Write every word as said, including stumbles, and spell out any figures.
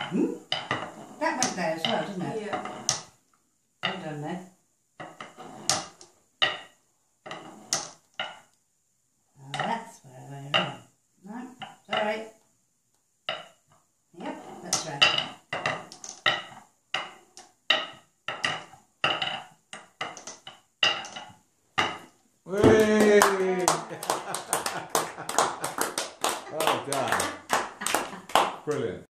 Hmm? That went there as well, didn't it? Yeah. Well done then. Oh, that's where we're on. No, sorry. Yep, that's right. Whee! Well done. Brilliant.